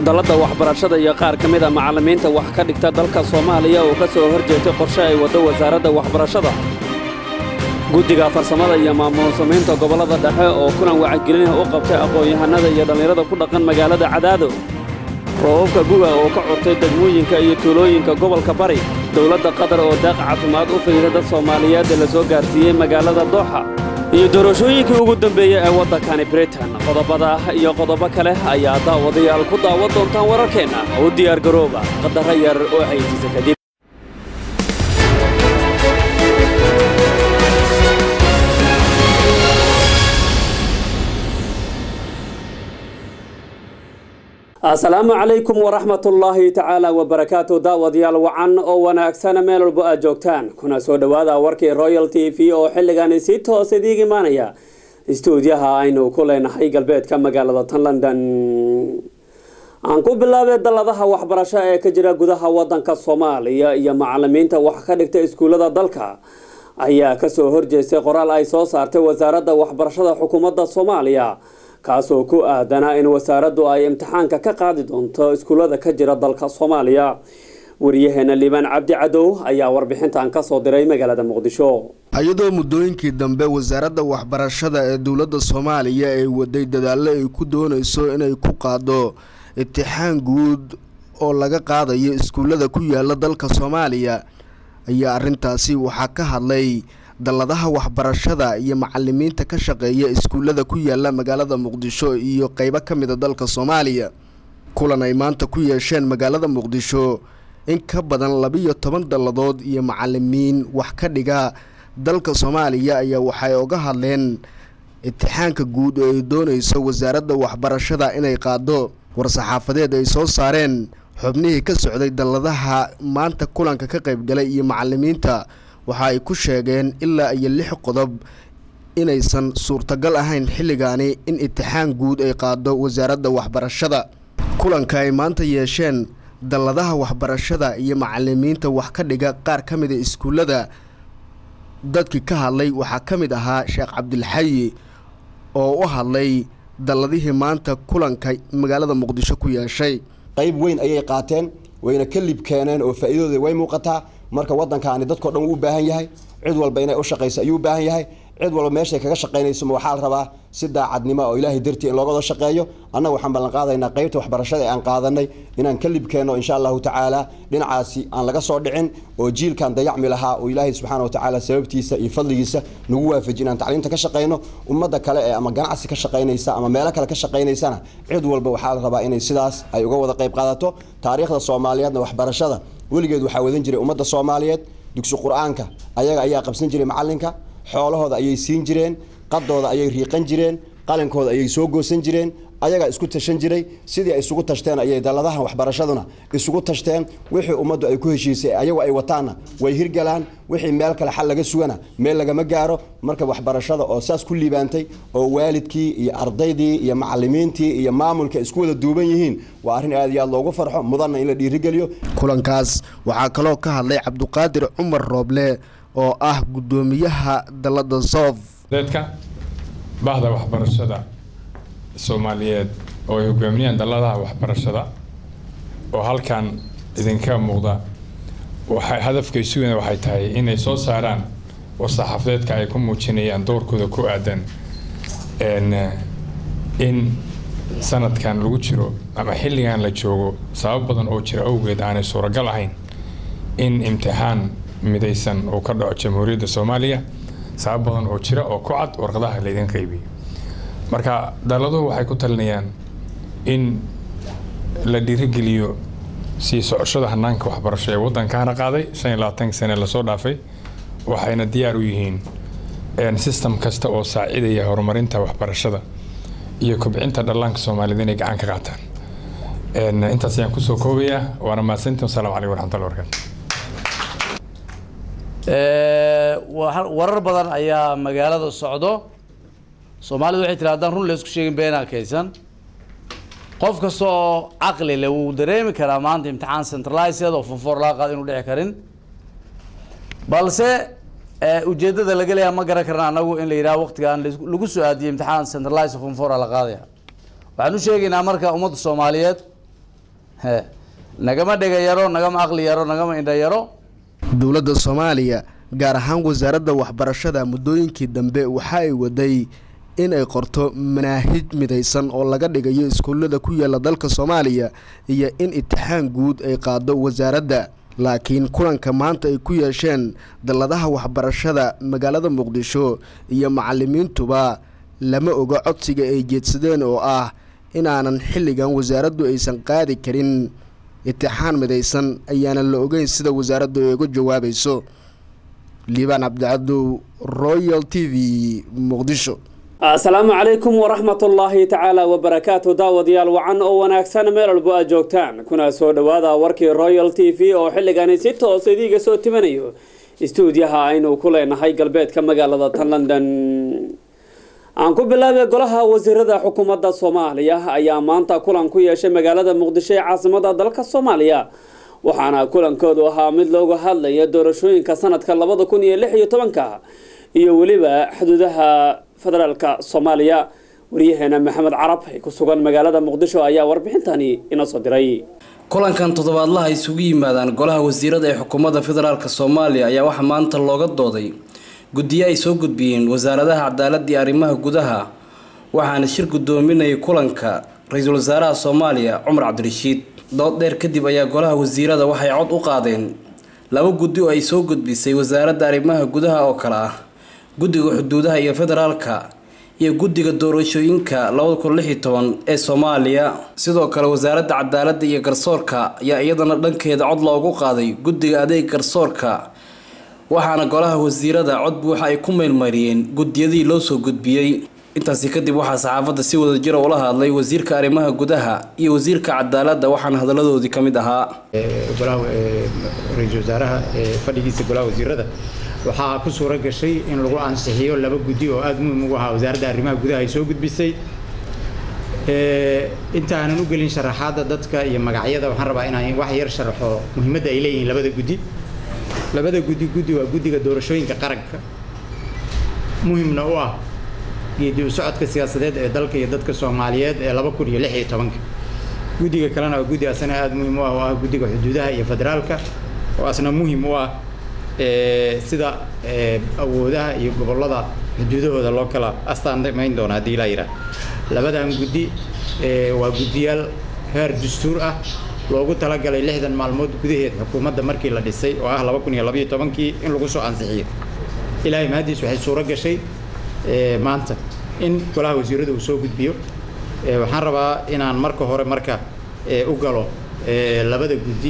dalada waxbarashada iyo qaar ka mid ah macallimiinta wax ka dhigta dalka Soomaaliya oo ka soo horjeestay qorshe ay wado wasaaradda waxbarashada guddiga farsamada iyo maamul samaynta gobolada dhexe oo kulan wacyigelin u qabtay aqoon-yahanada iyo dhalinyarada ku dhaqan magaalada Cadaado roobka guga oo ka curtay degmooyinka iyo tuulooyinka gobolka Bari dawladda Qatar oo daaq caafimaad u fiirada dad Soomaaliyeed la soo gaarsiiyay magaalada Doha iyo doorashooyinkii ugu dambeeyay ee waddankani Britain qodobada iyo qodobo kale ayaa daawadayaal ku daawan doontaan wararkeena oo diyaar garooba qadar yar oo haysiisa kadib السلام عليكم ورحمة الله تعالى وبركاته داوديال وعن أو وناكسنا ميل البؤة جوكتان كنا سودا وادا وركي رويال تي في أو حلقاني سيتو سيديقي مانيا استوديوها عينو كلين حي قلبيت كما قال لندن عنكو بالله دلدها وحبرشا كجرا قدها ودن كالصوماليا يا معلمين وحكادك تاسكولا دالكا أيا كسو هرجيسي قرال أي صوصارتي وزارة وحبرشا حكومة الصوماليا kaasoo ku aadanaa in wasaaraddu ay imtixaanka ka qaadi doonto iskuulada ka jira dalka Soomaaliya wariyaheena Liban Cabdi Cadow ayaa warbixintan ka soo diray magaalada Muqdisho ayadoo muddooyinkii dambe wasaaradda waxbarashada ee dawladda Soomaaliya ay waday dadaal ay ku doonayso inay ku qaado imtixaan guud oo laga qaadayo iskuulada ku yaala dalka Soomaaliya ayaa arintaasi waxa ka hadlay daladaha waxbarashada iyo macallimiinta ka shaqeeya iskuulada ku yaala magaalada Muqdisho iyo qaybo kamid ah dalka Soomaaliya kulan ay maanta ku yeesheen magaalada Muqdisho in ka badan 12 daladood iyo macallimiin wax ka dhiga dalka Soomaaliya ayaa waxay uga hadleen imtixaanka guud ee ay doonayso wasaaradda waxbarashada inay qaado war-saxaafadeed ay soo saareen xubnihii ka socday daladaha maanta kulanka ka qayb galay iyo macallimiinta waxa ay ku sheegeen ilaa iyo 6 qodob inaysan suurtagal ahayn xilligaani in imtixaan guud ay qaado wasaaradda waxbarashada kulanka ay maanta yeesheen daladaha waxbarashada iyo macallimiinta wax ka dhiga qaar ka mid ah iskuulada dadkii ka hadlay waxa ka mid ahaa Sheekh Cabdilxayi oo u hadlay daladihii maanta kulanka magaalada Muqdisho ku yeeshay qayb weyn ayay qaateen wayna ka lib keeneen oo faa'iidooda way muuqataa marka wadankaani dadka dhan u baahan yahay cid walba inay u shaqeyso ayuu baahan yahay cid walba meesha kaga shaqeynayso waxa la rabaa si daacadnimo oo Ilaahay dartii in looga wada shaqeeyo annagu waxaan ballan qaadaynaa qaybta waxbarashada ee aan qaadanay inaan ka libkeeno insha Allah ta'ala dhinacaasi aan laga soo dhicin oo jiilkan dayacmi lahaa oo Ilaahay subhanahu wa ta'ala sababtiisa iyo fadligiisa nagu waafajinaan tacliinta ka shaqeyno ummada kale ee ama ganacsi ka shaqeynaysa ama meelo kale ka shaqeynaysana cid walba waxa la rabaa inay sidaas ay uga wada qayb qaadato taariikhda Soomaaliyeedna waxbarashada weligeed waxa wadan jiray ummadda Soomaaliyeed dugsi Quraanka ayaga ayaa qabsan jiray macallinka xoolahooda ayay siin jireen qadooda ayay riiqan jireen qalankooda ayay soo goosan jireen ayaga isku tashan jiray sidii ay isugu tashteen ayay daladaha waxbarashaduna isugu tashteen wixii ummaddu ay ku heshiisay ayagu ay wataana way hirgalaan wixii meel kale xal laga sugana meel laga ma gaaro marka waxbarashada oo saas ku liibaantay oo waalidkii iyo ardaydii iyo macallimiintii iyo maamulka isku wada duuban yihiin waa arrin aad iyo aad loogu farxo mudanna in la dhiirigeliyo kulankaas waxa kale oo ka hadlay Cabduqaadir Umar Rooble oo ah gudoomiyaha dalada Soof dadka bahda waxbarashada Soomaaliyeed oo ay hogaaminayaan daladaha waxbarashada oo halkan idinka muuqda waxa hadafkiisu waxay tahay inay soo saaraan war-saxaafadeedka ay ku muujinayaan doorkooda ku aadan in sanadkan lagu jiro ama xilligan la joogo sabab badan oo jira awgeed aanay suuragal ahayn in imtixaan midaysan oo ka dhaco Jamhuuriyadda Soomaaliya sabab badan oo jira oo ku cad warqadaha la idin qaybiyo marka daladuhu waxay ku talinayaan in la dhiirigeliyo si socoshada hanaanka waxbarasho ee waddankaana qaaday 25 sano la soo dhaafay waxayna diyaar u yihiin system kasta oo saacidaya horumarinta waxbarashada iyo kobcinta dhallaanka Soomaaliyeed inay gacan ka qaataan intaas ayaan ku soo koobayaa waana mahadsantiin assalaamu calaykum waraxmatullaahi wabarakaatuh warar badan ayaa magaalada socdo Soomaalidu waxay tiraahdaa run la isku sheegin beenaa kaysan qof kasta oo aqli leh uu dareemi karaa maanta imtixaan centralized oo for la qaad inuu dhici karin balse ujeedada laga leeyahay ma garan karnaa anagu in la yiraahdo waqtigan lagu soo aadiyay imtixaan centralized for la qaadaya waxaan u sheegaynaa marka ummadda Soomaaliyeed nagama dhega yaro nagama aqli yaro nagama indha yaro dowladda Soomaaliya gaar ahaan wasaaradda waxbarashada muddooyinkii dambe waxa ay waday in ay qorto manaahij midaysan oo laga dhigayo iskuulada ku yaala dalka Soomaaliya iyo in imtixaan guud ay qaado wasaaradda laakiin kulanka maanta ay ku yeesheen daladaha waxbarashada magaalada Muqdisho iyo macallimiintuba lama oga codsiga ay jeedsadeen oo ah inaanan xilligan wasaaraddu aysan qaadi karin imtixaan midaysan ayaana la ogeyn sida wasaaraddu ay uga jawaabayso liibaan cabdicabdu Royal TV Muqdisho السلام عليكم ورحمة الله تعالى وبركاته داوديال وعن أو وناكسان ميل البؤى جوكتان كنا سود وهذا وركي رويال تي في أو حلقاني ستة وصديقة سود تمنيو استوديوها عينو كلين هاي قلبيت كما قال لندن عنكو بالله قولها وزير حكومة الصومالية أيام مانتا كلان كويا شمقالة مقدشي عاصمة دلك الصومالية وحانا كلان كودوها مدلوغو هادلا يدورشوين كسنة كاللبضة كوني اللحية طبنكا iyo waliba xuduudaha federaalka Soomaaliya wariyahana Maxamed Carab ay ku sugan magaalada Muqdisho ayaa warbixintani ina soo diray kulankan toddobaadlaha isugu yimaadaan golaha wasiirada ee xukuumadda federaalka Soomaaliya ayaa waxa maanta looga dooday guddiyo ay soo gudbiyeen wasaaradaha cadaaladda iyo arrimaha gudaha waxaana shir gudoominayay kulanka ra'iisul wasaaraha Soomaaliya Umar Cabdirashiid dood dheer kadib ayaa golaha wasiirada waxay cod u qaadeen laba guddi oo ay soo gudbisay wasaaradda arrimaha gudaha oo kala ah guddiga xuduudaha iyo federaalka iyo guddiga doorashooyinka 2016 ee Soomaaliya sidoo kale wasaaradda cadaaladda iyo garsoorka ayaa iyadana dhankeeda cod loogu qaaday guddiga adeeg garsoorka waxaana golaha wasiirada cod buuxa ay ku meelmariyeen guddiyadii loo soo gudbiyay intaasi kadib waxaa saxaafadda si wada jir ula hadlay wasiirka arrimaha gudaha iyo wasiirka cadaaladda waxaana hadaladoodii kamid ahaa golaha ra'iisul wasaaraha fadhigiisa golaha wasiirada waxaa ku suura gashay in lagu ansixiyo laba guddi oo aad muhiim ugu ah wasaaradda arrimaha gudaha ay soo gudbisay inta aanan u gelin sharaxaadda dadka iyo magacyada waxaan rabaa inaan wax yar sharaxo muhiimadda ay leeyihiin labada guddi waa guddiga doorashooyinka qaranka muhiimna u ah geedi u socodka siyaasadeed ee dalka iyo dadka Soomaaliyeed ee 2016 guddiga kalena waa guddi asana aad muhiim u ah oo ah guddiga xuduudaha iyo federaalka oo asna muhiim u ah sida awoodaha iyo gobolada xuduudahooda loo kala astaamayn doona hadii la yiraahdo labadan guddi waa guddiyaal heer dastuur ah loogu talagalay 60 maalmood gudaheed xukuumadda markii la dhisay oo ah 2012 in lagu soo ansixiyo ilaahay mahadiis waxay suura gashay maanta in golaha wasiiradu uu soo gudbiyo waxaan rabaa inaan marka hore u galo labada guddi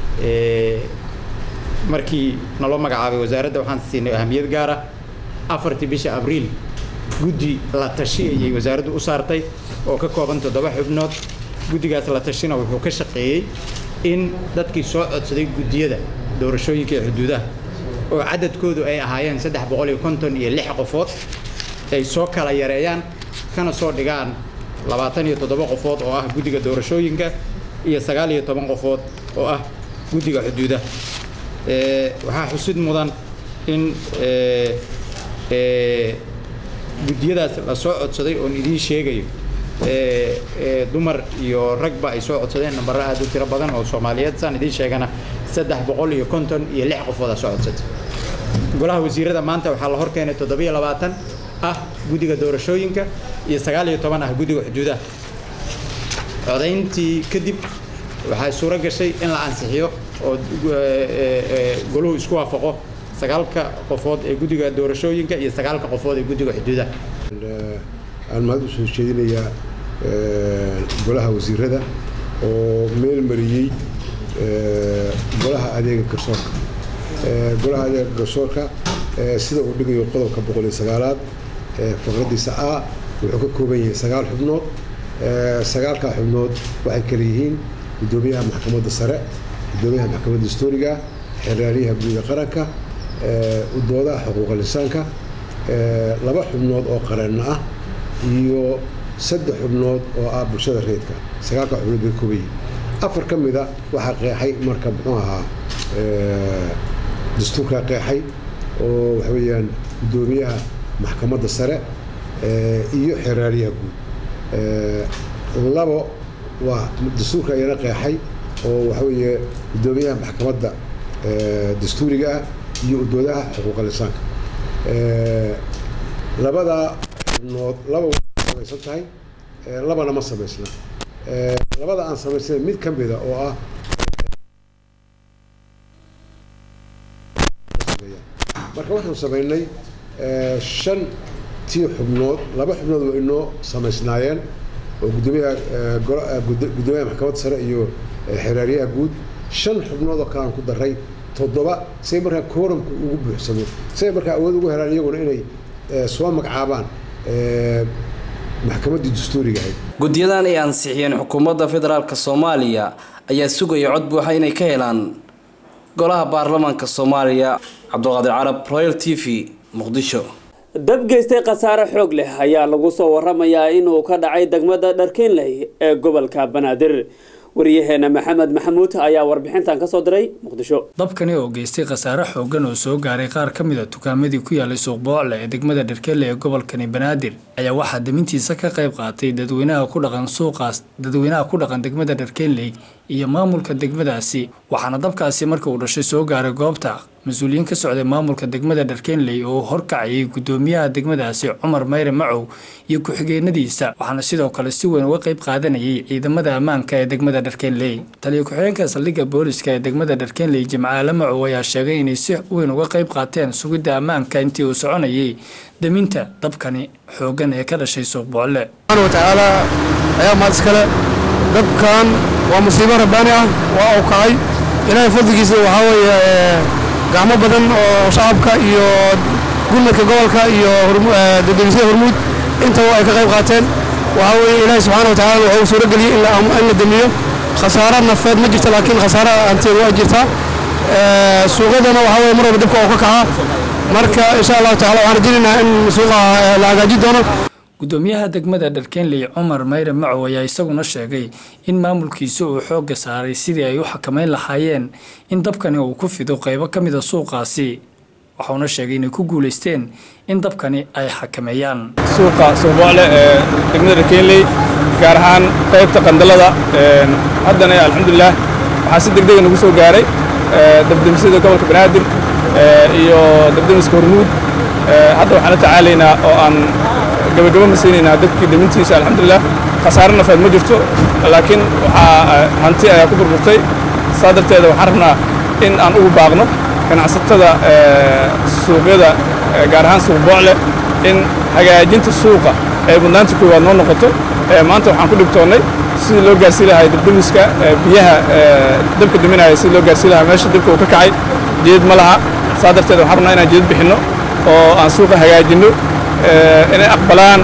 markii naloo magacaabay wasaaradda waxaan siinay ahamiyad gaar ah 4 bisha Abriil guddi la tashiyay wasaaraddu u saartay oo ka kooban 7 xubnood guddigaas la tashina wuxuu ka shaqeeyay in dadkii soo codsaday guddiyada doorashooyinka ee xuduudaha oo cadadkoodu ay ahaayeen 356 qofood ay soo kala yareeyaan kana soo dhigaan 27 qofood oo ah guddiga doorashooyinka iyo 19 qofood oo ah guddiga xuduudaha waxaa xusid mudan in guddiyadaas la soo codsaday oo idin sheegayo dumar iyo ragba ay soo codsadeen nambar aad u tiro badan oo Soomaaliyeed san idin sheegana 356 qofood soo codsatay golaha wasiirada maanta waxaa la horkeenay 720 ah guddiga doorashooyinka iyo 19 ah guddiga xuduudaha codayntii kadib waxaa suura gashay in la ansixiyo oo goluhu isku waafaqo 9 qofood ee guddiga doorashooyinka iyo 9 qofood ee guddiga xuduudaha aan maad u soo jeedinayaa golaha wasiirada oo meel mariyay golaha adeega garsoorka sida uu dhigayo qodobka 109aad faqradiisa A wuxuu ka kooban yahay 9 xubnood 9 xubnood waxay kala yihiin gudoomiyaha maxkamadda sare gudoomiyaha maxkamadda dastuuriga xeeraryaha guud qaranka u doodaha xuquuqul insaanka 2 xubnood oo qaran ah iyo 3 xubnood oo ah bulshada reedka 9 xubnood bay kooban yihiin 4 kamida waxa qeexay marka muxuu ahaa dastuurka qeexay oo waxa weeyaan gudoomiyaha maxkamadda sare iyo xeeraryaha guud labo waa dastuurka ayana qeexay oo waxa weeye gudoomiyaha maxkamadda dastuuriga ah iyo doodaha xuquuqul insaanka labada xubnood laba samaysan tahay labana ma samaysna labada aan samaysnayn mid ka mid ah oo ah marka waxaan samaynay 5 xubnood laba xubnood oo inoo samaysnaayeen oo gudoomiyaha maxkamadda sare iyo xeeraariyaha guud 5 xubnood oo kale aan ku daray 7 say markaa kooramku ugu buuxsamo say markaa awood ugu helaan iyaguna inay soo magacaabaan maxkamadda dastuuriga ahayd guddiyadan ay ansixiyeen xukuumadda federaalka Soomaaliya ayaa sugaya cod buuxa inay ka helaan golaha baarlamaanka Soomaaliya. Cabduqaadir Carab, Royal TV, Muqdisho. dab geystay khasaare xoog leh ayaa lagu soo waramayaa inuu ka dhacay degmada Dharkeenley ee gobolka Banaadir. wariyaheena Maxamed Maxamuud ayaa warbixintan ka soo diray Muqdisho. dabkani oo geystay khasaare xoogan oo soo gaaray qaar ka mid ah dukaamadii ku yaalay suuq Boocle ee degmada Dharkeenley ee gobolka Banaadir ayaa waxaa damintiisa ka qayb qaatay dadweynaha ku dhaqan suuqaas degmada Dharkeenley iyo maamulka degmadaasi waxaana dabkaasi markii uu dhashay soo gaaray goobta مسؤولين كسعودة مامورك دقمة دركينلي أو هركعي قدوميها دقمة سي عمر مير معو يكو حقي نديسا وحنا سيدو كالسوين وقيب قادني إذا مدى أمان كاي دقمة دركينلي تالي كحين كاساليقا بوليس كاي دقمة دركينلي جمعا لمعو ويا الشاقين يسيح وين وقيب قاتين سويدا أمان كاينتي وسعوني دمينتا دبكاني حوغان يكاد شي سوق بوعلي سبحانه وتعالى أيام ما تسكالي دبكان ومصيبة ربانية وأوقعي إلهي فضلكيسي وحاوي gacmo badan oo shacabka iyo gulmadka gobolka iyo dadweynaha hormuud inta ay ka qayb qaateen waxa weeye Ilaahay subhanahu wa ta'ala wuxuu soo galiyay in la damiyo khasaaro nafeed ma jirto laakiin khasaaro aantii waa jirta suuqadana waxa weeye marba dabka oo ka kaca marka insha Allah ta'ala waxaan rajaynaynaa in suuqa la hagaajin doono gudoomiyaha degmada Dharkeenley Cumar Meyre Macow ayaa isaguna sheegay in maamulkiisu uu xoog saaray sidii ay u xakameyn lahaayeen in dabkani uu ku fido qaybo ka mid ah suuqaasi waxaana sheegay inay ku guuleysteen in dabkani ay xakameeyaan suuqa Boocle ee degmada Dharkeenley gaar ahaan qaybta qandalada haddana alxamdulillah waxa si degdeg ah nagu soo gaaray dabdamisada gobolka Banaadir iyo dabdamiska hormuud hadda waxaan la tacaalaynaa oo aan gabagabo mas'uulina dadkii damintiisa alxamdulillah khasaaro nafeed ma jirto laakiin waxa hanti ayaa ku burburtay saadarteeda waxaan rabnaa in aan ugu baaqno ganacsatada suuqyada gaar ahaan suuq Boocle in hagaajinta suuqa ay mudnaanta koowaad noo noqoto maanta waxaan ku dhigtoonay sidii loo gaarsiin lahaa dabdamiska biyaha dabka daminaya sidii loo gaarsiin lahaa meesha dabka uu ka kacay jeed ma laha saadarteeda waxaan rabnaa inaan jeed bixinno oo aan suuqa hagaajinno inay aqbalaan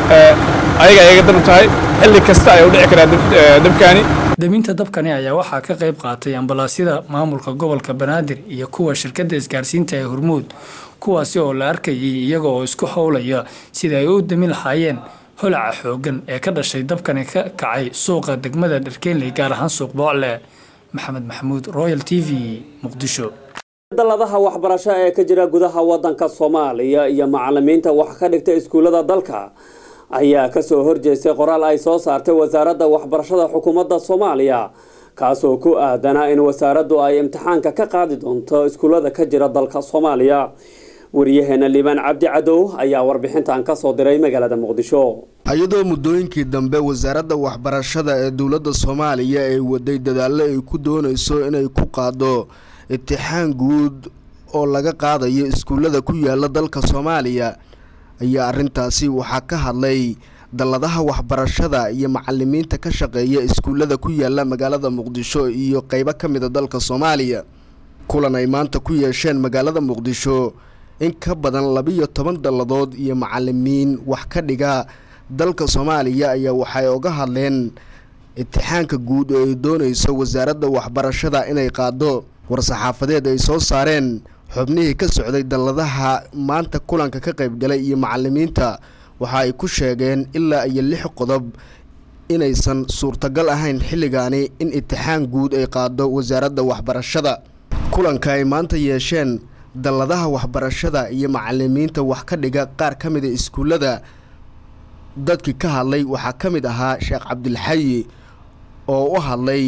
ayaga dab tahay xilli kasta ay u dhici karaan dabkani daminta dabkani ayaa waxaa ka qayb qaatay ambalaasyada maamulka gobolka Banaadir iyo kuwa shirkadda isgaarsiinta ee Hormuud kuwaasi oo la arkayay iyaga oo isku howlaya sida ay u damin lahaayeen holaca xoogan ee ka dhashay dabkani ka kacay suuqa degmada Dharkeenley gaar ahaan suuq Boocle. Maxamed Maxamuud, Royal TV, Muqdisho. daladaha waxbarasho ee ka jira gudaha wadanka Soomaaliya iyo macallimiinta wax ka dhigta iskuulada dalka ayaa ka soo horjeestay qoraal ay soo saartay wasaaradda waxbarashada xukuumadda Soomaaliya kaasoo ku aadanaa in wasaaraddu ay imtixaanka ka qaadi doonto iskuulada ka jira dalka Soomaaliya. wariyaheena Liban Cabdi Cadow ayaa warbixintan ka soo diray magaalada Muqdisho. ayadoo muddooyinkii dambe wasaaradda waxbarashada ee dawladda Soomaaliya ay waday dadaalo ay ku doonayso inay ku qaado imtixaan guud oo laga qaadayo iskuulada ku yaala dalka Soomaaliya ayaa arintaasi waxa ka hadlay daladaha waxbarashada iyo macallimiinta ka shaqeeya iskuulada ku yaala magaalada Muqdisho iyo qaybo ka mid ah dalka Soomaaliya kulan ay maanta ku yeesheen magaalada Muqdisho in ka badan 12 daladood iyo macallimiin wax ka dhiga dalka Soomaaliya ayaa waxay uga hadleen imtixaanka guud ee ay doonayso wasaaradda waxbarashada inay qaado warsaxaafadeed ay soo saareen xubnihii ka socday daladaha maanta kulanka ka qayb galay iyo macallimiinta waxa ay ku sheegeen ilaa iyo 6 qodob inaysan suurtagal ahayn xilligaani in imtixaan guud ay qaado wasaaradda waxbarashada kulanka ay maanta yeesheen daladaha waxbarashada iyo macallimiinta wax ka dhiga qaar ka mid ah iskuulada dadkii ka hadlay waxa ka mid ahaa Sheekh Cabdilxayi oo u hadlay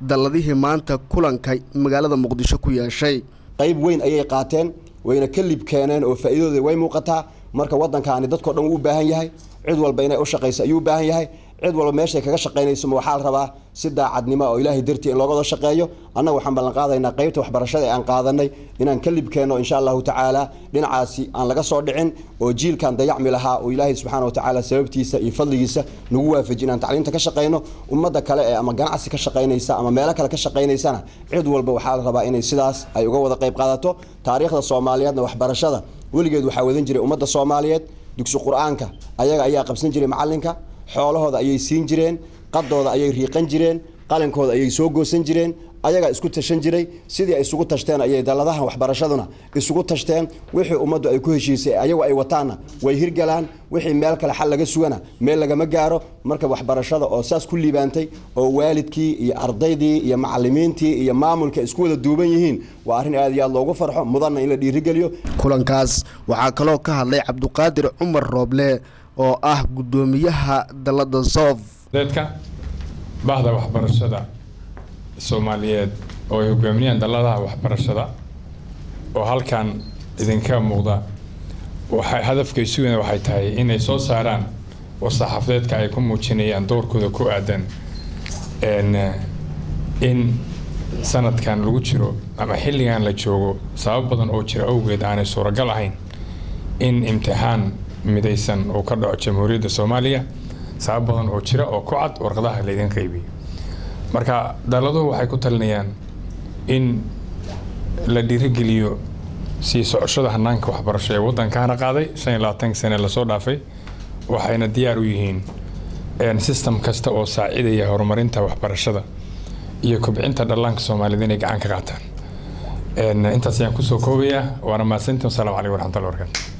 dalladihii maanta kulanka magaalada muqdisho ku yeeshay. qayb weyn ayay qaateen wayna ka lib keeneen oo faa'iidooda way muuqataa marka wadankaani dadkoo dhan uu baahan yahay cid walba inay u shaqeyso ayuu baahan yahay cid walba meesha kaga shaqeynayso waxa la rabaa si daacadnimo oo Ilaahay dartii in looga shaqeeyo annagu waxaan ballan qaadaynaa qaybta waxbarashada ee aan qaadanay inaan ka lib keeno insha Allah ta'ala dhinacaasi aan laga soo dhicin oo jiilkan dayacmi lahaa oo Ilaahay subhanahu wa ta'ala sababtiisa iyo fadligiisa nagu waafajin aan tacliinta ka shaqeyno ummadda kale ee ama ganacsi ka shaqeynaysa ama meelo kale ka shaqeynaysana cid walba waxa la rabaa inay sidaas ay uga wada qayb qaadato taariikhda Soomaaliyeedna waxbarashada weligeed waxa wadan jiray ummadda Soomaaliyeed dugsi Qur'aanka ayaga ayaa qabsan jiray macalinka xoolahooda ayay siin jireen qadooda ayay riiqan jireen qalinkooda ayay soo goosan jireen ayaga isku tashan jiray sidii ay isugu tashteen ayay daladaha waxbarashaduna isugu tashteen wixii ummaddu ay ku heshiisay ayagu ay wataana way hirgalaan wixii meel kale xal laga sugana meel laga ma gaaro marka waxbarashada oo saas ku liibaantay oo waalidkii iyo ardaydii iyo macallimiintii iyo maamulka isku wada duuban yihiin waa arrin aad iyo aad loogu farxo mudanna in la dhiirigeliyo kulankaas waxaa kaloo ka hadlay Cabduqaadir Cumar Rooble oo ah gudoomiyaha dalada Soof dadka bahda waxbarashada Soomaaliyeed oo ay hogaaminayaan daladaha waxbarashada oo halkan idinka muuqda waxa hadafkiisu waxay tahay inay soo saaraan wasaxafadeedka ay ku muujinayaan doorkooda ku aadan in sanadkan lagu jiro ama xilligan la joogo sabab badan oo jira awgeed aanay suuragal ahayn in imtixaan midaysan oo ka dhaco Jamhuuriyadda Soomaaliya sabab badan oo jira oo ku cad warqadaha la idin qaybiyo marka daladuhu waxay ku talinayaan in la dhiirigeliyo si socoshada hanaanka waxbarasho ee waddankaana qaaday 25 sano la soo dhaafay waxayna diyaar u yihiin system kasta oo saacidaya horumarinta waxbarashada iyo kobcinta dhallaanka Soomaaliyeed inay gacan ka qaataan intaas ayaan ku soo koobayaa waana mahadsantiin assalaamu calaykum waraxmatullaahi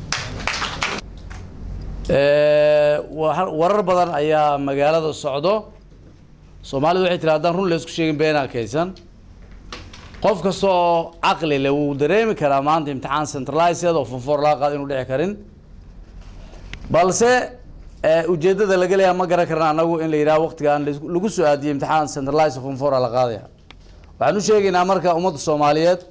wabarakaatuh warar badan ayaa magaalada socdo Soomaalidu waxay tirahdaan run la isku sheegin beenaa kaysan qof kasta oo aqli leh uu dareemi karaa maanta imtixaan centralized oo fonfor la qaad inuu dhici karin balse ujeedada laga leeyahay ma garan karnaa anagu in la yiraahdo waqtigan lagu soo aadiyay imtixaan centralized oo fonfor la qaadaya waxaan u sheegaynaa marka ummadda Soomaaliyeed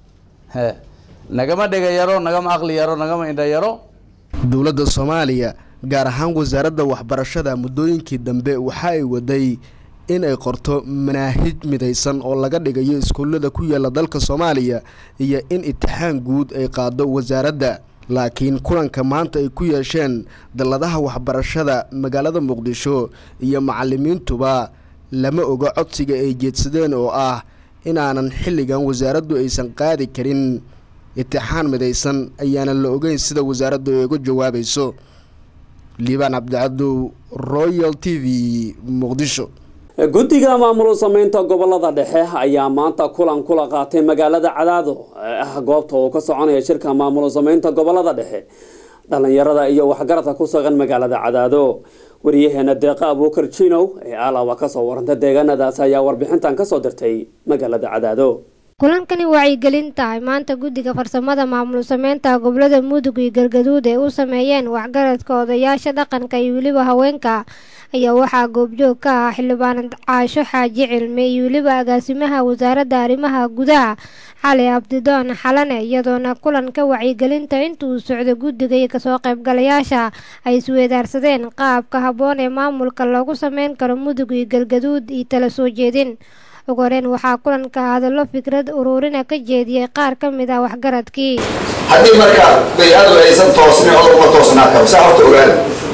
nagama dhaga yaro nagama aqli yaro nagama indha yaro dawladda Soomaaliya gaar ahaan wasaaradda waxbarashada muddooyinkii dambe waxa ay waday in ay qorto manaahij midaysan oo laga dhigayo iskuulada ku yaala dalka Soomaaliya iyo in imtixaan guud ay qaado wasaaradda laakiin kulanka maanta ay ku yeesheen daladaha waxbarashada magaalada Muqdisho iyo macallimiintuba lama oga codsiga ay jeedsadeen oo ah inaanan xilligan wasaaraddu aysan qaadi karin imtixaan midaysan ayaana la ogeyn sida wasaaraddu ay uga jawaabayso Liibaan Cabdicabdu Royal TV Muqdisho guddiga maamul sameynta gobolada dhexe ayaa maanta kulan kula qaatay magaalada Cadaado goobta oo ka soconaya shirka maamul sameynta gobolada dhexe dhalinyarada iyo waxgaradka ku sugan magaalada Cadaado wariyaheena Deeqa Abuukar Chinow ee alaaba ka soo warantay deegaanadaas ayaa warbixintan ka soo dirtay magaalada Cadaado kulankani wacyigelinta maanta guddiga farsamada maamul sameynta gobolada Mudug iyo Galgaduud ee u sameeyeen waxgaradka odayaasha dhaqanka iyo waliba haweenka ayaa waxaa goobjoog ka ah xildhibaan Caasho Xaaji Cilmi iyo waliba agaasimaha wasaaradda arrimaha gudaha Cali Abdidoon Xalane iyadoona kulanka wacyigelinta intuu socdo guddiga iyo kasoo qaybgalayaasha ay isweydaarsadeen qaabka habboon ee maamulka loogu sameyn karo Mudug iyo Galgaduud iyo tala soo jeedin ugu horreyn waxaa kulanka hadallo fikrad ururina ka jeediyay qaar ka mid ah waxgaradkii haddii marka bay'adu aysan toosnin oo uma toosnaa karo saa horta ogaada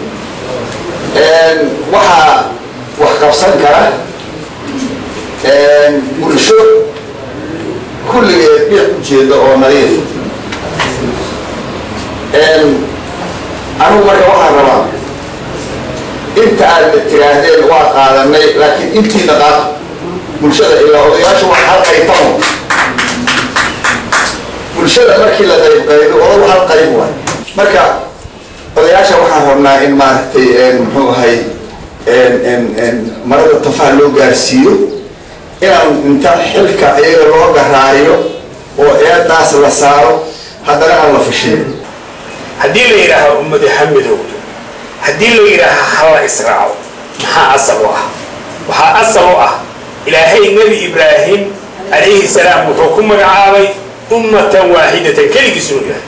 waxaa wax qabsan kara bulsho kulligeed biic ujeeda oo nadiif anigu marka waxaan rabaa inta aad tiraahdeen waa qaadanay laakiin intiina qaato bulshada ilaa odayaashu wax hal qaybtamo bulshada markii la qaybo oo hal qayb waay marka odayaasha waxaan rabnaa in maaragtay muxuu ahay marada tafaha loo gaarsiiyo inaan inta xilka iyaga loo garaayo oo eedaas la saaro haddana aan la fashiyo haddii la yidhaaho ummadi ha midowdo haddii la yidhaaho hala israaco maxaa asal u ah waxaa asal u ah إلهي النبي إبراهيم عليه السلام وحكم عابي أمة واحدة كل سوريا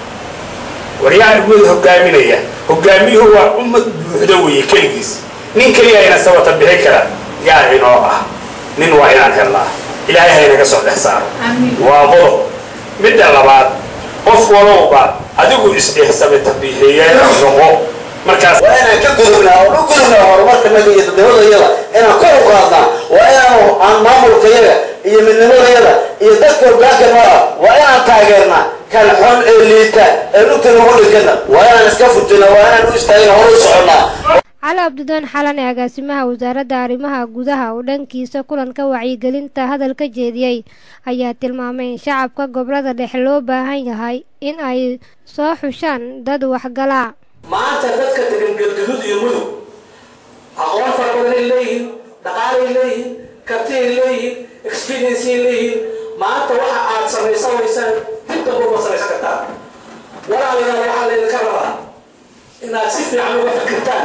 وريان أمد هقامينية هقامي هو أمة هدوية كل جس نين كليا هنا سوى تبهكرا يا عنوة نين وعيان الله إلهي هنا قصد إحسان وابو مدى لبعض قف ولوبا هدوكو إحساب التبهية نمو مركز وأنا كقولنا ورمت مدينة الدولة يلا أنا كل قادنا وأنا عن مامور كيلا من نمر يلا يذكر ذاك المرة وأنا تاجرنا كالحون اللي نقطة نقول كنا وأنا نسكفتنا وأنا نستعين هروس عنا على عبدان حالنا agaasimaha wasaaradda arrimaha gudaha oo dhankiisa kulanka wacyigelinta hadalka jeediyay ayaa tilmaamay in shacabka gobolada dhexe loo baahan yahay in ay soo xushaan dad waxgala maanta dadka degan galgaduud iyo mudug aqoon fara badan ay leeyihiin dhaqaale ay leeyihiin karti ay leeyihiin experience ay leeyihiin maanta waxa aad samaysanaysaan dib dambe uma samaysan kartaa walaalayaal waxaa laydinka rabaa inaad si fiican uga fikirtaan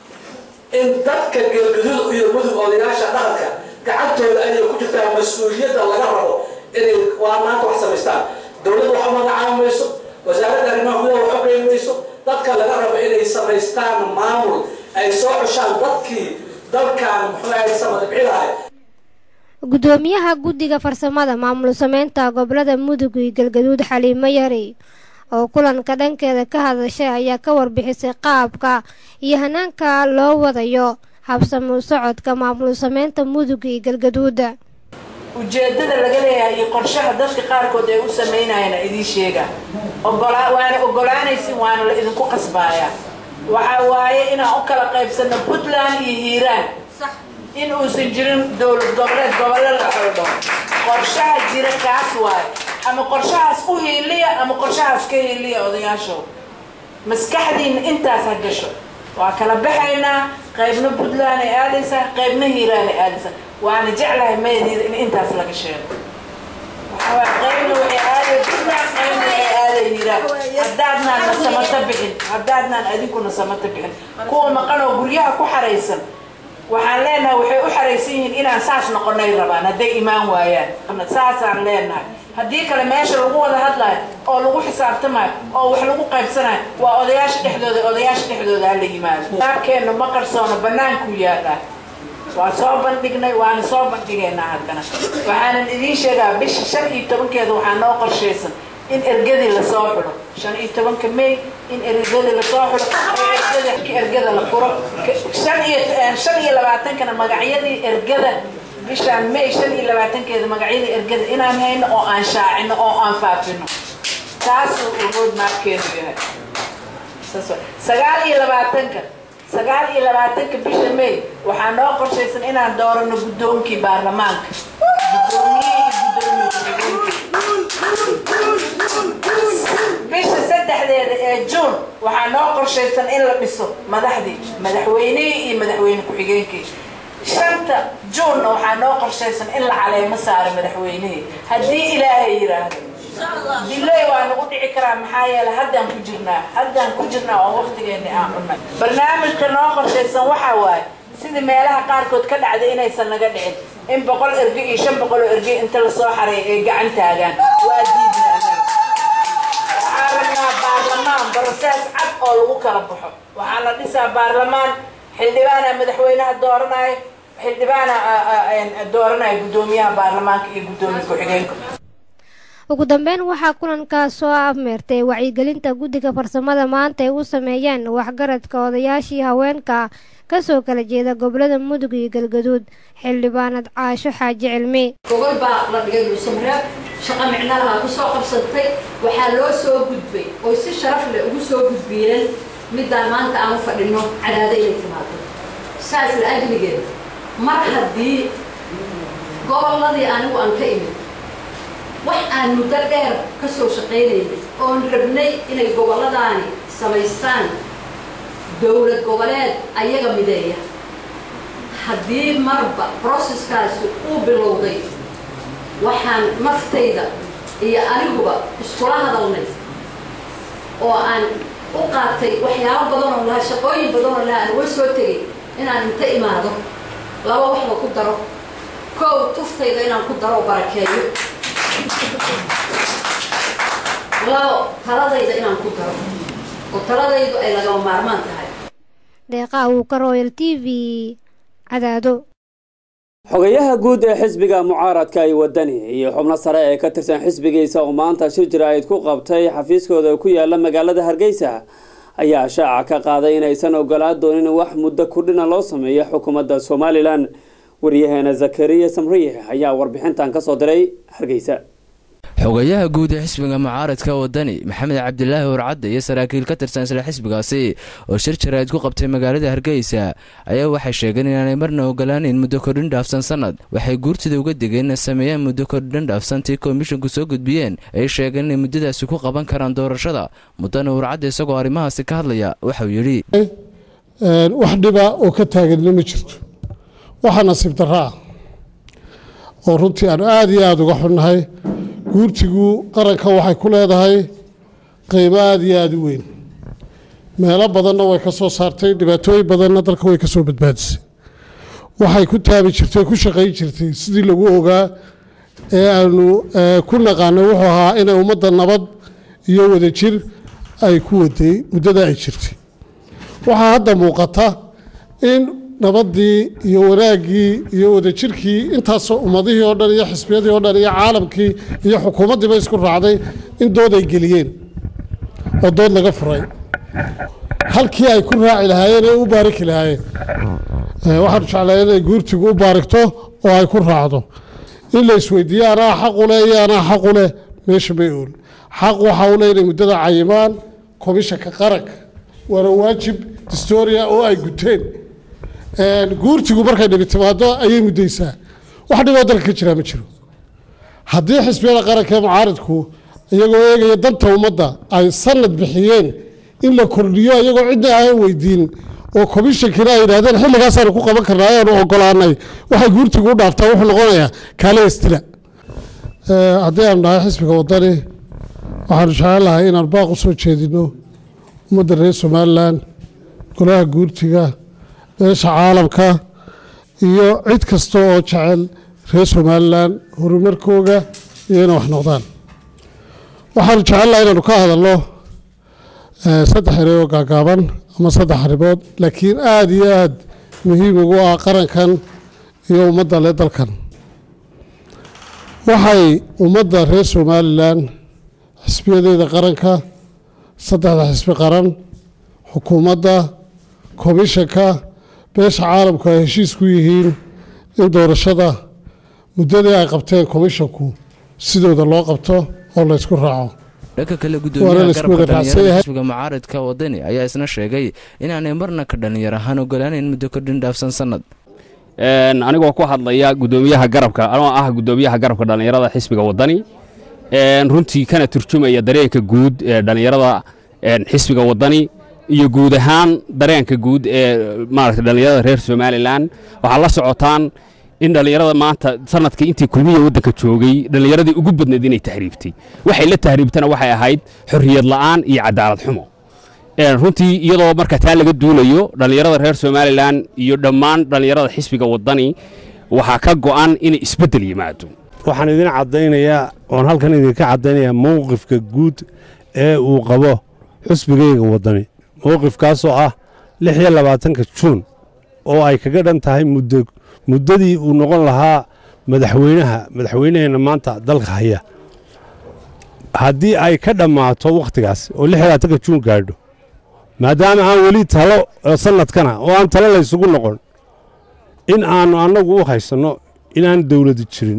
in dadka galgaduud iyo mudug odayaasha dhaqanka gacantooda ayay ku jirtaa mas-uuliyadda laga rabo inay waa maanta wax samaystaan dowladda wax uma magacaamayso wasaaradda arrimaha gudaha wax u qeymayso dadka laga rabo inay samaystaan maamul ay soo xushaan dadkii dalkan muxuu ahay samada bixinahay gudoomiyaha guddiga farsamada maamul sameynta gobolada mudug iyo galgaduud Xaliimo Yari oo kulanka dhankeeda ka hadashay ayaa ka warbixisay qaabka iyo hanaanka loo wadayo habsami u socodka maamul sameynta mudug iyo galgaduud ujeedada laga leeyahay qorshaha dadka qaarkood ay u sameynayaan idin sheega waana ogolaanaysin waana la idinku qasbaaya waxa waaye inaan u kala qaybsano Puntland iyo Hiiraan in uusan jirin dowlad goboleed gobolada la xidho qorshaha jira kaas waaye ama qorshahaas u hiiliya ama qorshahaas ka hiiliya odayaasho maskaxdiina intaas ha gasho waa kala baxaynaa qaybna Puntland ay aadaysa qaybna Hiiraan ay aadaysa waana jeclahay meedida in intaas laga sheego waxa qaybna waxay aaday Puntland qaybna ay aaday Hiiraan haddaadnaan adinkuna samata bixin kuwa maqan oo guryaha ku xareysan waxaan leenahay waxay u xareysan yihiin inaan saas noqonay rabaan hadday imaan waayaan saasaan leenahay haddii kale meesha lagu wada hadlayo oo lagu xisaabtamayo oo wax lagu qaybsanayo waa odayaasha dhexdooda hala yimaado qaabkeena ma qarsoona banaanku yaala waa soo bandhignay waana soo bandhigaynaa haddana waxaanan idiin sheegaa bisha 15keeda waxaa noo qorshaysan in ergadii la soo xulo 15 May in ergadii la soo xulo ergada la furo 25 magacyadii ergada bishaan May 25keeda magacyadii ergada inaan hayno oo aan shaacino oo aan faafino taas uu road mapkeedu yahay 29 bisha May waxaa noo qorshaysan inaan doorano guddoonkii baarlamaanka bisha 3 ee June waxaa noo qorshaysan in la dhiso madaxweynihii iyo madaxweyne ku-xigeenkii 5 June waxaa noo qorshaysan in la caleemo saaro madaxweynihii haddii ilaahay yiraahdo dilay waa nagu dhici karaa maxaa yeelay haddaan ku jirnaa oo waqtigeena aan cunay barnaamijka noo qorshaysan waxa waaye sida meelaha qaarkood ka dhacday inaysan naga dhicin in 100 erge iyo 500 erge inta la soo xareey ay gacan taagaan waa diidnaa baarlamaan barasaas cad oo lagu kala baxo waxaa la dhisaa baarlamaan xildhibaana madaxweynaha dooranaya xildhibaana dooranaya gudoomiyaha baarlamaanka iyo gudoomiye ku-xigeenka ugu dambeyn waxaa kulankaas soo afmeertay wacyigelinta guddiga farsamada maanta ay u sameeyeen waxgaradka odayaashii haweenka ka soo kala jeeda gobolada mudug iyo galgaduud xildhibaanad Caasho Xaaji Cilmi gobol baa la dhigay Soomaaliya shaqa micnaha ku soo qabsatay waxaa loo soo gudbay oo si sharaf leh ugu soo gudbiyeen midaan maanta aan fadhino cadaada inay timaado saas la ajligeed mar haddii goboladii anigu aan ka imid wax aan muddo dheer ka soo shaqeynayay oo rabnay inay goboladaani samaystaan dowlad goboleed ayaga mideeya haddii marba processkaasi uu bilowday waxaan naftayda iyo aniguba iskula hadalnay oo aan u qaatay waxyaabo badan oo laha shaqooyin badan oo laha aan way soo tegay inaan inta imaado laba waxba ku daro kow tuftayda inaan ku daro barakeeyo labo taladayda inaan ku daro oo taladaydu ay lagama maarmaan tahay deeqa uu ka Royal TV cadaado xogayaha guud ee xisbiga mucaaradka ay wadani iyo xubno sare ee ka tirsan xisbigiisa oo maanta shir jiraayid ku qabtay xafiiskooda ku yaala magaalada Hargeysa ayaa shaaca ka qaaday inaysan ogolaan doonin wax muddo kordhina loo sameeyo xukuumadda Somaliland wariyahana Zakariya Samriye ayaa warbixintan ka soo diray Hargeysa xogayaha guud ee xisbiga mucaaradka wadani maxamed cabdilaahi warcadde iyo saraakiil ka tirsan isla xisbigaasi oo shir jiraayid ku qabtay magaalada Hargeysa ayaa waxay sheegeen inaanay marna ogolaanin muddo kordhin dhaafsan sanad waxay guurtida uga digeen in sameeyaan muddo kordhin dhaafsantii komishanku soo gudbiyeen ay sheegeen in muddadaasi ku qaban karaan doorashada mudana warcadde isagoo arrimahaasi ka hadlaya waxa uu yiri wax dhiba oo ka taagan ma jirto waxa nasiib darro oo runtii aan aad iyo aad uga xunnahay guurtigu qaranka waxay ku leedahay qaybo aad iyo aad u weyn meelo badanna way ka soo saartay dhibaatooyin badanna dalka way ka soo badbaadisay waxay ku taabi jirtay ku shaqayn jirtay sidii lagu ogaa ee aanu ku naqaano wuxuu ahaa inay ummadda nabad iyo wadajir ay ku waday muddada ay jirtay waxaa hadda muuqata in nabadii iyo wanaagii iyo wadajirkii intaasoo ummadihii oo dhan iyo xisbiyadii oo dhan iyo caalamkii iyo xukuumaddiiba isku raacday in dood ay geliyeen oo dood laga furay halkii ay ku raaci lahaayeen ee u baariki lahaayeen waxaan jeclaa inay guurtigu u baarigto oo ay ku raacdo in la isweydiiyo anaa xaq u leh iyo anaa xaq u leh meesha may ool xaq waxa u leh inay muddada cayimaan komishanka qaranka waana waajib dastuuriya oo ay guteen guurtigu markay dhibi timaado ayay muddaysaa wax dhiboo dalka ka jiraa ma jiro haddii xisbiyada qaranka ee mucaaridku iyagoo eegaya danta ummadda ay sanad bixiyeen in la kordhiyo iyagoo cidna aan weydiin oo komishankiina ay yidhaahdeen xilligaasaanu ku qaban karnaa ayaanu ogolaanay waxay guurtigu u dhaaftaa wuxuu noqonayaa kaale istila haddii aanu nahay xisbiga wadani waxaanu jecel lahay inaan baaq u soo jeedino ummadda reer Somaliland golaha guurtiga beesha caalamka iyo cid kasta oo jecel reer Somaliland horumarkooda iyo inay wax noqdaan waxaan jecelahay inaanu ka hadalno saddex eray oo gaagaaban ama saddex arrimood laakiin aad iyo aad muhiim ugu ah qarankan iyo ummadda leh dalkan waxay ummadda reer Somaliland xisbiyadeeda qaranka saddexda xisbi qaran xukuumadda komishanka beesha caalamku ay heshiis ku yihiin in doorashada muddadii ay qabteen komishanku sidooda loo qabto oo la isku raaco dhanka kale gudoomiyaha garabka dhalinyarada xisbiga mucaaradka wadani ayaa isna sheegay inaanay marna ka dhalinyar ahaan ogolaaneyn muddo kordhin dhaafsan sanad anigoo ku hadlaya gudoomiyaha garabka anoo ah gudoomiyaha garabka dhalinyarada xisbiga wadani runtii kana turjumaya dareenka guud ee dhalinyarada xisbiga wadani iyo guud ahaan dareenka guud ee maaragtay dhalinyarada reer Somaliland waxa la socotaan in dhalinyarada maanta sanadkii intii kulmiye wadanka joogay dhalinyaradii ugu badneed inay tahriibtay waxay la tahriibtana waxay ahayd xorriyad la'aan iyo cadaalad xumo runtii iyadoo marka taa laga duulayo dhalinyarada reer Somaliland iyo dhammaan dhalinyarada xisbiga wadani waxa ka go'an in isbedel yimaado waxaan idin cadeynayaa oon halkan idinka cadeynayaa mowqifka guud ee uu qabo xisbigayga wadani mowqifkaasoo ah 26 Juun oo ay kaga dhan tahay muddadii uu noqon lahaa madaxweynaheena maanta dalka haya haddii ay ka dhammaato wakhtigaas oo 26 Juun gaadho maadaama aan weli talo sanadkana oo aan talo la isugu noqon in aanu annagu u haysanno inaan dawladdu jirin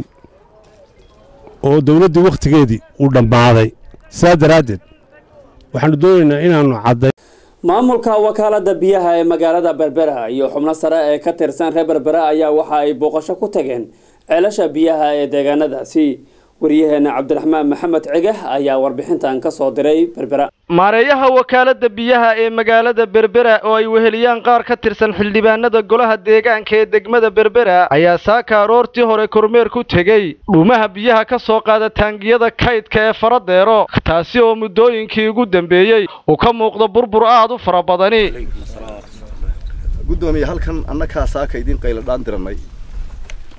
oo dawladdii wakhtigeedii uu dhammaaday sidaa daraaddeed waxaanu doonaynaa inaannu cadday maamulka wakaalada biyaha ee magaalada Berbera iyo xubno sare ee ka tirsan reer Berbera ayaa waxa ay booqasho ku tageen ceelasha biyaha ee deegaanadaasi wariyahana Cabdiraxmaan Maxamed Cige ayaa warbixintan ka soo diray Berbera maareeyaha wakaalada biyaha ee magaalada Berbera oo ay weheliyaan qaar ka tirsan xildhibaanada golaha deegaanka ee degmada Berbera ayaa saaka aroortii hore kormeer ku tagay dhuumaha biyaha ka soo qaada taangiyada kaydka ee Faradeero taasi oo muddooyinkii ugu dambeeyay uu ka muuqdo burbur aad u fara badani gudoomiye halkan annaka saaka idin qayladaan diranay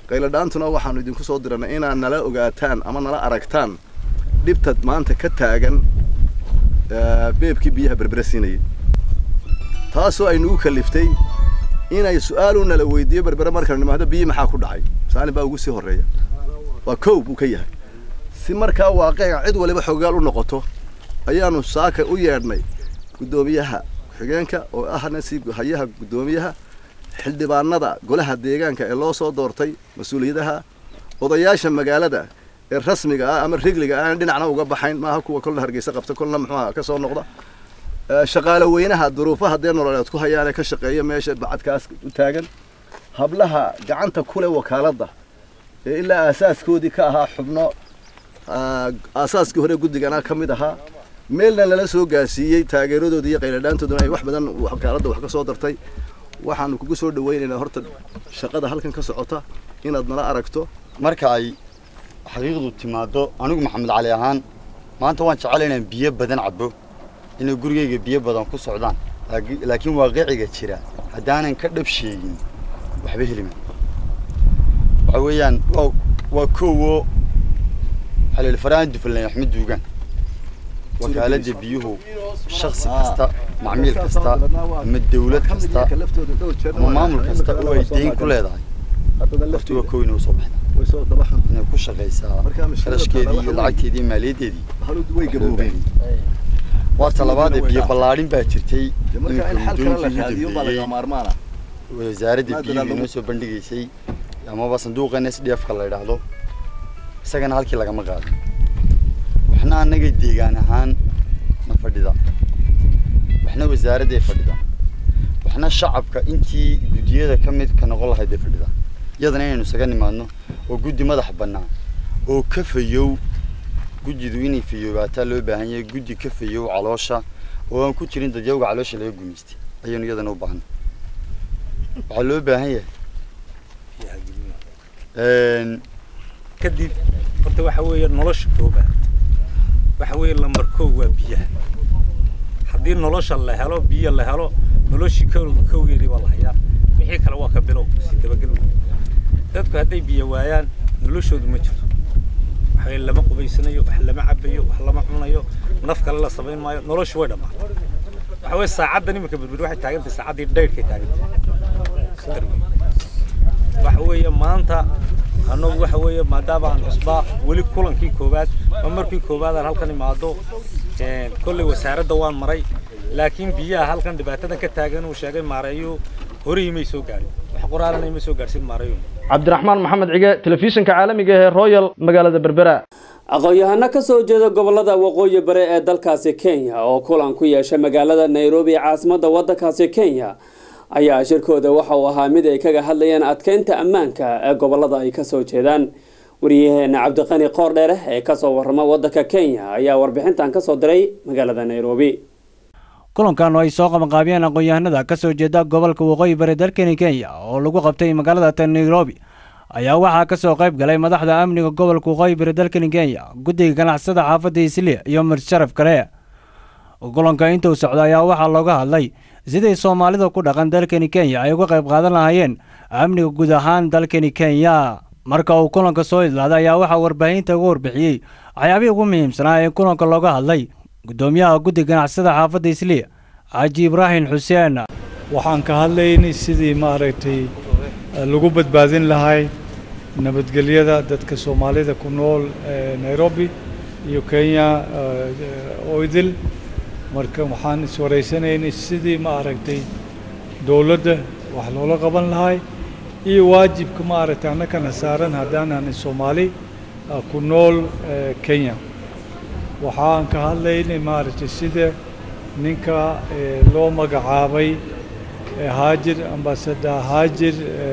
qayladhaantuna waxaanu idinku soo diranay inaad nala ogaataan ama nala aragtaan dhibta maanta ka taagan beebkii biyaha berbera siinayay taasoo ay nagu kaliftay inay su'aal u nala weydiiyo berbera markaan nimaado biyo maxaa ku dhacay saalin baa ugu sii horeeya waa koob uu ka yahay si markaa waaqica cid waliba xogaal u noqoto ayaanu saaka u yeedhnay gudoomiyaha xigeenka oo ahna si hayaha gudoomiyaha xildhibaanada golaha deegaanka ee loo soo doortay mas'uuliyadaha odayaasha magaalada ee rasmiga ah ama rigliga ah dhinacna uga baxayn maaha kuwa kol Hargeysa qabta kolna muxuu ka soo noqda shaqaale weynaha duruufaha nololeed ku hayaan ka shaqeeya meesha bacadkaas u taagan hablaha gacanta kule wakaalada ee ilaa asaaskoodii ka ahaa xubno asaaskii hore guddigana kamid ahaa meelna lala soo gaarsiiyay taageeradoodii iyo qayladhaantooduna ay wax badan wakaalada wax ka soo dartay waxaanu kugu soo dhaweynaynaa horta shaqada halkan ka socota inaad nala aragto marka ay xaqiiqdu timaado anigu maxamed cali ahaan maanta waan jecel inaan biyo badan cabo inay gurigayga biyo badan ku socdaan laakiin waaqiciga jira hadaanan ka dhab sheegin waxba helima waxa weeyaan waa koowo xalil faraan dufalay axmed duugan wakaalada biyuhu shakhsi kasta macmiil kasta ama dawlad kasta ama maamul kasta oo ay deyn ku leedahay waqtiga kooyna soo baxda inay ku shaqeysaa qarashkeedii iyo lacagteedii maaliyadeedii way gaboobeen waa talabaad biyo ballaarin baa jirtay wasaaradda biyaha inoo soo bandhigaysay amaba sanduuqa SDF-ka la yiraahdo isagana halkii lagama qaadin waxna anaga deegaan ahaan ma fadhida waxna wasaaradda ay fadhida waxna shacabka intii gudiyada kamid ka noqon lahayd ay fadhida yadana inaynu isaga nimaadno oo guddi madax bannaan oo ka fayow guddidu inay fayowaataa loo baahan yahay guddi ka fayow caloosha oo aan ku jirin dadyowga caloosha laga gumaystay ayaynu yadana u baahan waxaa loo baahan yahay kadib horta waxa weeye nolosha koobaad waxa weeye lambar koow waa biyaha haddii nolosha la helo biyo la helo noloshii kowgeedii baa la hayaa wixii kale waa ka bilow si dabagal dadku hadday biyo waayaan noloshoodu ma jirto waxay lama qubaysanayo wax lama cabayo wax lama cunayo naf kale la sameyn maayo noloshu way dhamaa waxa weeye saacaddan imika berberi waxay taagantahay saacaddii dheerkay taagantahay waxa weeye maanta annagu waxa weeye maadaama aan cusbaa weli kulankii koobaad ama markii koobaad aan halkan imaado kolley wasaaradda waan maray laakiin biyaha halkan dhibaatadan ka taagan uu sheegay maareeyo horii may soo gaarin wax qoraalana ma soo gaarsin maareeyo cabdiraxmaan maxamed cige telefishinka caalamiga ee Royal magaalada Berbera aqoon-yahano ka soo jeeda gobolada waqooyi bari ee dalkaasi Kenya oo kulan ku yeeshay magaalada Nairobi caasimadda waddankaasi Kenya ayaa shirkooda waxa uu ahaa mid ay kaga hadlayeen adkeynta ammaanka ee gobolada ay ka soo jeedaan wariyaheena Cabdiqani Qoordheere ee ka soo warrama waddanka Kenya ayaa warbixintan ka soo diray magaalada Nairobi kulankan oo ay soo qabanqaabiyeen aqoon-yahanada ka soo jeeda gobolka waqooyi bari dalkani Kenya oo lagu qabtay magaalada Nairobi ayaa waxaa ka soo qayb galay madaxda amniga gobolka waqooyi bari dalkani Kenya guddiga ganacsatada xaafadda Islii iyo Marsharaf kale kulanka inta uu socday ayaa waxaa looga hadlay sidii Soomaalida ku dhaqan dalkani Kenya ay uga qayb qaadan lahaayeen amniga guud ahaan dalkani Kenya marka uu kulanka soo idlaaday ayaa waxaa warbaahinta uga warbixiyay waxyaabihii ugu muhiimsanaa ee kulanka looga hadlay gudoomiyaha guddiga ganacsatada xaafadda Islii Haji Ibrahim Xuseen waxaan ka hadlaynay sidii maaragtay lagu badbaadin lahay nabadgelyada dadka Soomaalida ku nool Nairobi iyo Kenya oo idil marka waxaan iswareysanaynay sidii maaragtay dawladda wax loola qaban lahay iyo waajibka maaragtay annagana saaran haddaanan Soomaali ku nool Kenya waxaan ka hadlaynay maaragtay sida ninka loo magacaabay Haajir ambassador Haajir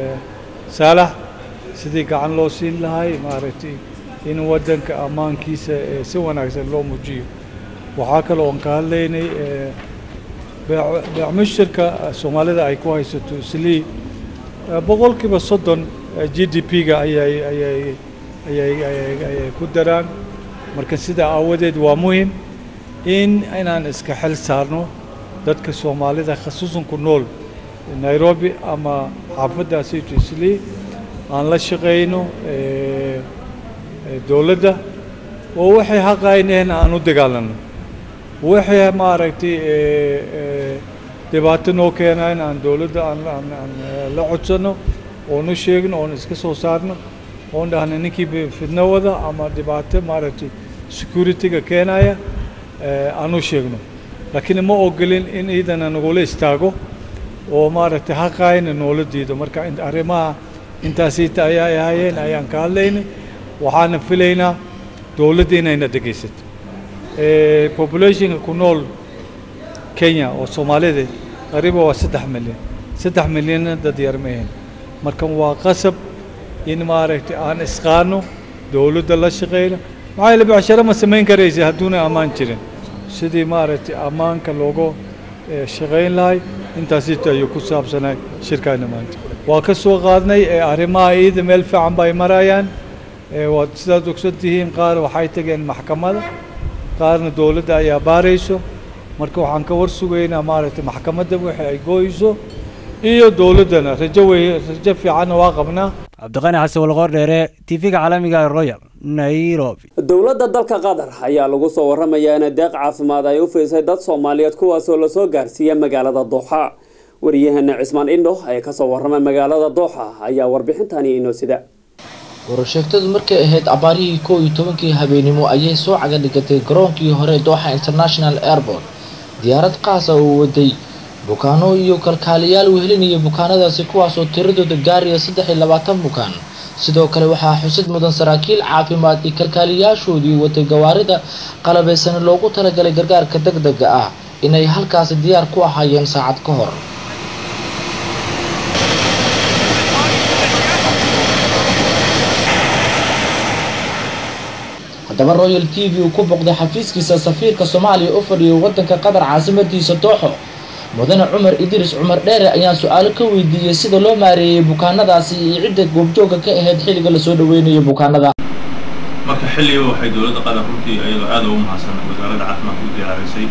Salah sidii gacan loo siin lahay maaragtay in waddanka ammaankiisa si wanaagsan loo muujiyo waxaa kale oo ka hadlaynay beecmushirka Soomaalida ay ku haysato Islii boqolkiiba 30 GDP-ga ayay ku daraan marka sida aawadeed waa muhiim inaan iska xil saarno dadka Soomaalida khasuusan ku nool Nairobi ama xaafadda Islii aan la shaqayno dowladda oo waxay xaqayneen aan u dagaalano waxay maaragtay dhibaato noo keenayn aan dowladda aan la codsano oon u sheegno oon iska soo saarno oon dhahna ninkii fidno wada ama dhibaato maaragtay security-ga keenaya aan u sheegno laakiin ma ogolin in ciidana nagula istaago oo maaragtay xaqayna noola diido marka arrimaha intaasiita ayaa ahaayeen ayaan ka hadlaynay waxaana filaynaa dowladda inayna dhegaysato populationka ku nool Kenya oo Soomaalida qariiba waa 3 milyan 3 milyan dad yar ma ahayn marka waa qasab in maaragtay aan isqaano dowladda la shaqeyno maxay la bixishara ma sameyn karaysa haduuna amaan jirin sidii maaragtay amaanka loogu shaqeyn lahay intaasi ayuu ku saabsanay shirkayna maanta waa ka soo qaadnay arrimaha ciid meel fiican bay marayaan waa sidaad ogsoontihiin qaar waxay tageen maxkamadda qaarna dowladda ayaa baarayso marka waxaan ka war sugaynaa maaragtay maxkamadda wixii ay gooyso iyo dowladdana rajo fiican waa qabnaa cabdiqani xasan walqoor dheere TV-ga caalamiga ee Royal Nairobi dowladda dalka Qatar ayaa lagu soo waramayaa in deeq caafimaad ay u fiisay dad Soomaaliyeed kuwaas oo la soo gaarsiiyay magaalada Doha wariyahana Cismaan Indho ay ka soo waramay magaalada Doha ayaa warbixintani inoo sida warshagtadu markay ahayd abaarihii 11kii habeenimo ayay soo caga dhigatay garoonkii hore Doha International Airport diyaarad qaas ah oo waday bukaano iyo kalkaaliyaal wehelinaya bukaanadaasi kuwaas oo tiradooda gaaraya 23 bukaan sidoo kale waxaa xusid mudan saraakiil caafimaad iyo kalkaaliyaashoodii watay gawaarida qalabeysan loogu talagalay gargaarka degdega ah inay halkaas diyaar ku ahaayeen saacad ka hor haddaba Royal TV uu ku boqday xafiiskiisa safiirka Soomaaliya oo fadhiyo wadanka Qatar caasimadiisa Doha mudane Cumar Idris Cumar Dheere ayaa su'aalo ka weydiiyay sida loo maareeyay bukaanadaasi iyo cidda goobjooga ka ahayd xilliga la soo dhaweynayo bukaanada marka xilliga waxay dawladda Qatar runtii ayadoo aad ugu mahadsan wasaaradda caafimaadka u diyaarisay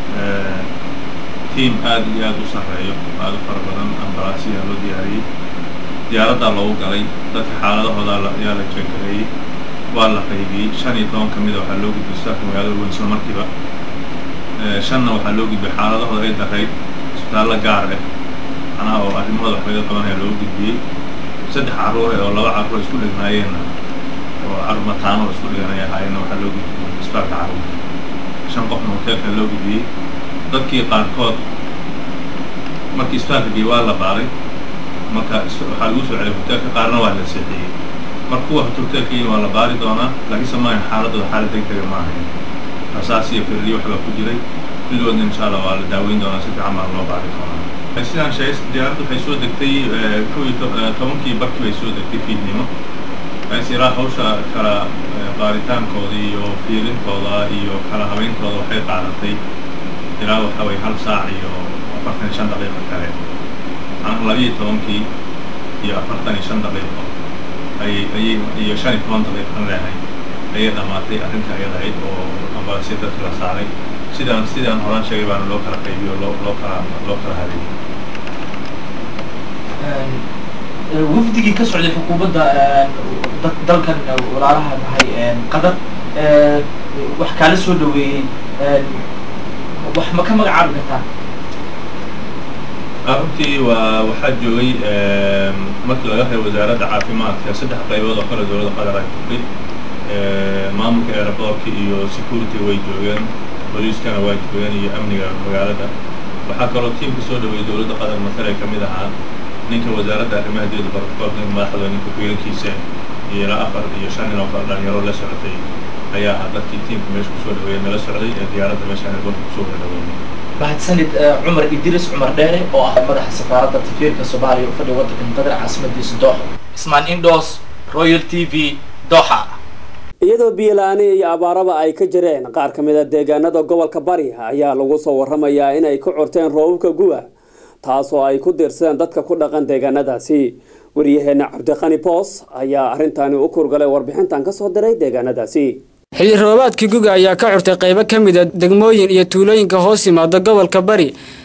team aad iyo aad u sareeyo aad u fara badan ambalaasiya loo diyaariyay diyaaradda loogu galay dadka xaaladahooda ayaa la jeekarayay waa la qaybiyay 15 kamid ah waxaa loo gudbisay magaalada weyn isla markiiba shanna waxaa loo gudbiyay xaaladahooda ay dareyd isbitaallo gaar ah anaa oo arrimahooda wax laga qabanaya loo gudbiyay 3 carruur oo 2 carruur isku dhignaayeen oo armataano isku dhiganaya hayna waxaa loo gudbiyay isbitaalka carruur 5 qofna hoteelka loo gudbiyay dadkii qaarkood markii isbitaalka geeyay waa la baaray marka waxaa lagu soo celiyay hoteelka qaarna waa la seexiyay markuu hoteelka waa la baari doonaa laakiin samaan xaaladooda xaalad degdeg ma ahayn asaasiya firriyo waxa ku jiray kulligoodna insha Allah waa la daaweyn doonaa si fiican loo baari doonaa sidaan sheegay diyaaraddu waxay soo degtay 11kii barkii bay soo degtay fiidnimo aysiraa hawsha kala baaritaankooda iyo fiirintooda iyo kala habeyntooda waxay qaadatay ilaa waxa way 1 saac iyo 45 daqiiqo kale aan 12kii iyo 45 daqiiqo ay 15 daqiiqo leeyahay ayay dhamaatay arrinta ayada ahayd oo ambalaasiyada la saaray sidaan horaan sheegay baan loo kala qaybiyo loo kala habeeyay wafdigii ka socday xukuumadda dalkan walaalaha tahay Qatar wax kala soo dhaweeyay wax ma ka magacaabi kartaa runtii waxaa joogay markii laga reebo wasaaradda caafimaadka 3 qaybood oo kala dowladda Qatar ay ku maamulka airportka iyo security way joogeen booliiskana way joogeen iyo amniga magaalada waxaa kaloo tiimka soo dhaweeyay dowladda Qatar mas'ala ka mid ahaa ninka wasaaradda arrimaha dibadda barkoodna madaxda ninka kuyeelkiisa iyo 4 iyo 5 oo kala dhalinyaro la socotay ayaa dadkii tiimka meesha ku soo dhaweeyay nala socday ee diyaaradda meesha ay ku soo dhaweeyay mahadsanid Cumar Idris Cumar Dheere oo ah madaxa safaaradda safiirka Soomaaliya u fadhiya wadanka Qatar caasimadiisa Doha Ismaan Indos Royal TV Doha iyadoo biyo-la'aani iyo abaaraba ay ka jireen qaar ka mid ah deegaanada gobolka Bari ayaa lagu soo waramayaa in ay ku curteen roobabka guga taasoo ay ku dirsadeen dadka ku dhaqan deegaanadaasi wariyaheenna Cabdiqani Boos ayaa arrintaani u kurgalay warbixintan ka soo diray deegaanadaasi xilli roobaadkii guga ayaa ka curtay qaybo ka mid ah degmooyin iyo tuulooyinka hoos yimaada gobolka Bari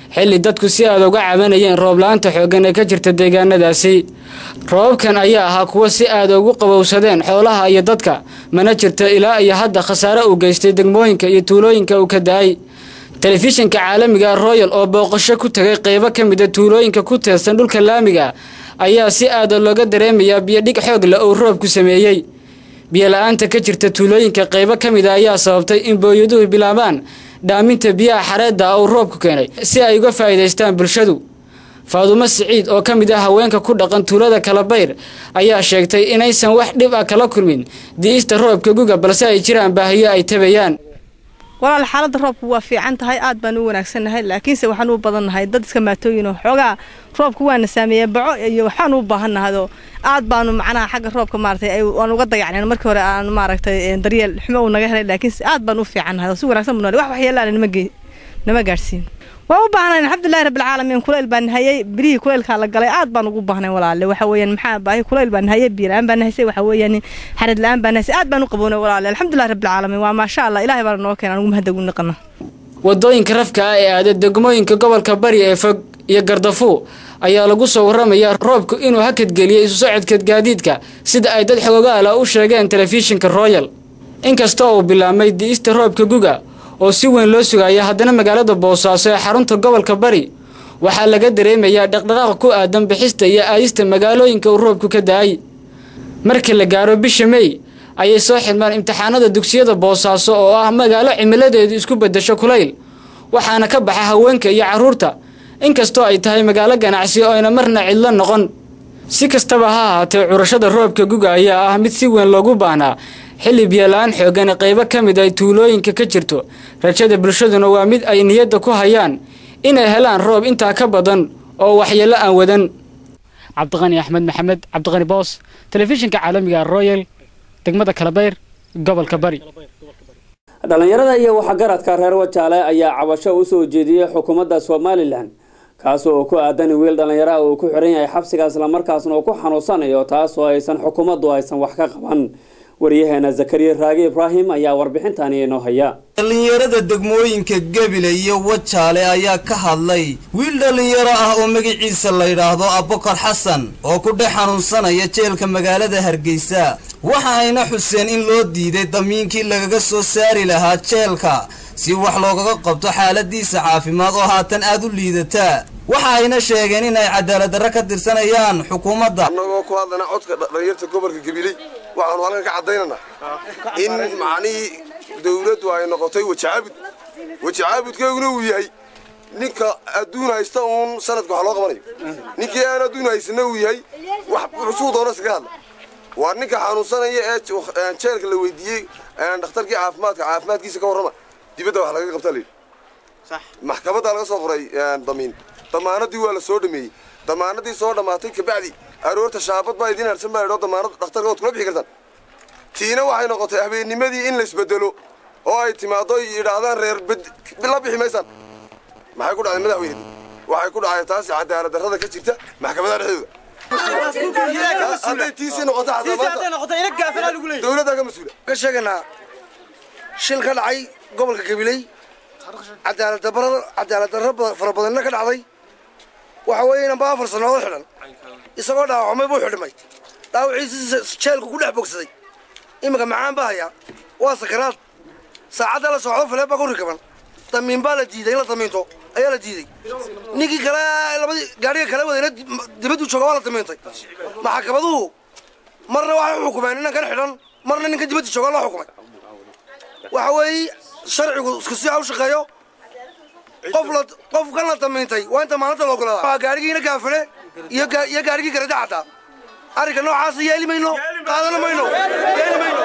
xilli dadku si aad uga cabanayeen roob la'aanta xooggan ee ka jirta deegaanadaasi. Roobabkan ayaa ahaa kuwo si aad ugu qabowsadeen xoolaha iyo dadka, mana jirto ilaa iyo hadda khasaare u geystay degmooyinka iyo tuulooyinka uu ka da'ay. Telefishinka caalamiga Royal oo booqasho ku tagay qaybo ka mid ah tuulooyinka ku teedsan dhulka laamiga ayaa si aad looga dareemayaa biyo dhig xoog leh oo roobku sameeyay. biyo la'aanta ka jirta tuulooyinka qaybo ka mid ah ayaa sababtay in booyaduhu bilaabaan dhaaminta biyaha xareedda oo roobku keenay si ay uga faa'iideystaan bulshadu. Faadumo Siciid oo ka mid ah haweenka ku dhaqan tuulada Kalabayr ayaa sheegtay inaysan wax dhib ah kala kulmin diista roobka guga balse ay jiraan baahiyo ay tabayaan. walaal xaaladda roobku waa fiican tahay aad baan u wanaagsanahay laakiinse waxaan u badannahay dad iska maatooyin oo xoogaa roobku waana saameeyay baco iyo waxaan u baahannahay aad baanu macnaha xagga roobka maartay ay waan uga dayacneen markii hore aan maaragtay daryeel xumo uu naga helay laakiinse aad baan u fiicannahay si wanaagsan buu wax waxyeellaan nama gaarsiin waa u baahnayn alxamdulillahi rabbil caalamiin kuleel baan hayay birihi kuleelka la galay aad baan ugu baahnay walaal waxa weeyaan maxaa baahi kuleel baan hayay biiraan baan haysay waxa weeyaan xarid laan baan haysay aad baan u qaboonay walaal alxamdulillahi rabbil caalamiin waa ma sha Allah ilaahay baan noo keenay ugu mahadnagu naqana wadooyinka rafka ah ee aad degmooyinka gobolka bari ee fog iyo Gardafu ayaa lagu soo waramayaa roobku inuu hakad geliyay isu socodka gaadiidka sida ay dad xogaal ah u sheegeen telefishinka Royal inkastoo uu bilaabmay diista roobka guga oo si weyn loo sugayo haddana magaalada Boosaaso ee xarunta gobolka Bari waxaa laga dareemayaa dhaqdhaqaaq ku aadan bixista iyo aadista magaalooyinka uu roobku ka daay. Markii la gaaro bisha May ayay soo xidmaan imtixaanada dugsiyada Boosaaso oo ah magaalo cimiladeedu isku bedesho kulayl waxaana ka baxa haweenka iyo carruurta inkastoo ay tahay magaalo ganacsi oo ayna marna cidla noqon. Si kastaba ha ahaatee curashada roobka guga ayaa ah mid si weyn loogu baahnaa xilli biyo la'aan xooggan qaybo ka mid ah tuulooyinka ka jirto rajada bulshaduna waa mid ay niyadda ku hayaan inay helaan roob intaa ka badan oo waxyeello aan wadan. Cabdiqani Axmed Maxamed Cabdiqani Boos telefishinka caalamiga Royal degmada Kalabayr gobolka Bari. dhalinyarada iyo waxgaradka reer Wajaale ayaa cabasho u soo jeediyay xukuumadda Soomaaliland kaas oo ku aadan wiil dhalinyaro oo ku xiran yahay xabsiga isla markaasna uu ku xanuunsanayo taas oo aysan xukuumaddu aysan wax ka qaban. wariyahana Zakariya Raagi Ibrahim ayaa warbixintan inoo haya. dhalinyarada degmooyinka Gabiley iyo Wajaale ayaa ka hadlay wiil dhalinyaro ah oo magaciisa la yiraahdo Abubakar Xasan oo ku dhex xanuunsanaya jeelka magaalada Hargeysa waxa ayna xuseen in loo diiday damiinkii lagaga soo saari lahaa jeelka si wax looga qabto xaaladiisa caafimaad oo haatan aad u liidata waxa ayna sheegeen in ay cadaalad darro ka tirsanayaan xukuumadda anagoo ku hadlana codka dhalinyarta gobolka Gabiley waxaan halkan ka cadeynana in macni dawladdu ay noqotay wajaabudkeeguna uu yahay ninka adduun haysta uun sanadka wax loo qabanayo ninkii aan adduun haysana uu yahay wax cusub doona iska hadla waa ninka xanuunsanaya ee jeelka la weydiiyey dhakhtarkii caafimaadkiisa ka warrama dibadda wax laga qabta leeyahay صح maxkamadda laga soo qoray damaanadii waa la soo dhameeyay damaanadii soo dhamaatay ka bacdi aroorta shaabad baa idin harsan baa damaanad dhakhtarka oo kula bixi kartaan tiina waxay noqotay habeennimadii in la isbedelo oo ay timaado yiraahdaan reer la bixi maysan maxay ku dhacday madaxweyne waxay ku dhacay taas cadaalad darrada ka jirta maxkamadda dhexdeeda dawladda ka mas'uula ka sheeganaa shil ka dhacay gobolka Gabiley cadaalad darro fara badan ka dhacday waxa weeyaan baa 4 sano oo xiran isagoo dhaawacmay buu xidhmay dhaawiciisa jeelku ku dhex bogsaday imika macaan baa haya waa sakaraad saacada la socdo fale baa ku rikaban damiin baa la diiday la damiinto ayaa la diiday ninkii kale labadii gaariga kale wadayna dibaddu jooga waa la damiintay maxkamaduhu marna waxay xukumeen inaan kan xidhan marna ninka dibaddu jooga la xukumay waxa weey sharcigu isku si u shaqeeyo qof kan la damiintay waa inta maalinta loo golaa waa gaarigiina gaafane iyo gaarigii garada xataa arrinka noocaas yeeli mayno qaadana mayno yeeli mayno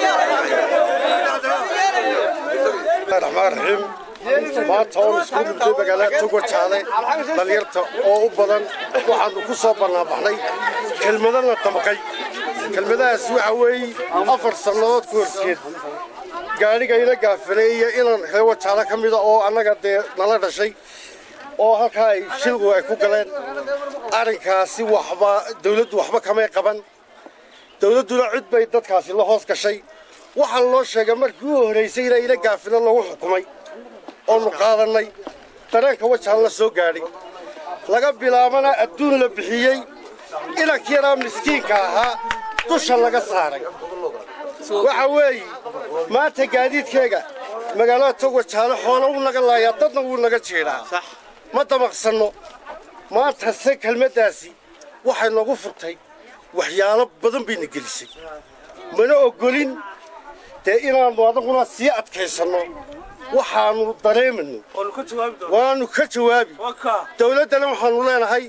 الرحمن الرحيم ما تون سكول في مقالات تقول شاذي دليرته أو بدن واحد كوسا بنا بحني كلمة تمقي كلمة أسوأ وي أفر سنوات كورسين قال لي إذا قافلية إلى هو شاذا كم إذا أو أنا قد نلا شيء أو هاي شلوا كوكلين أرنكاسي وحبا دولة وحبا كم يقبل دولة عد بيتات كاسي الله هوس كشيء waxaa loo sheegay markii uu horeysay inay ila gaafina lagu xukumay oo muqaadanay dareenka wajahan la soo gaadhay laga bilaabana adduun la bixiyey inankii yaraa miskiinka ahaa dusha laga saaray waxa weeye maanta gaadiidkeega magaalada Togwajaale xoolo uu naga laayaa dadna uu naga jeedaa ma damaqsanno maanta se kelmadaasi waxay nagu furtay waxyaalo badan bayna gelisay mana ogolin dee inaanu adaguna sii adkaysanno waxaanu dareemayno waanu ka jawaabi dawladdana waxaanu leenahay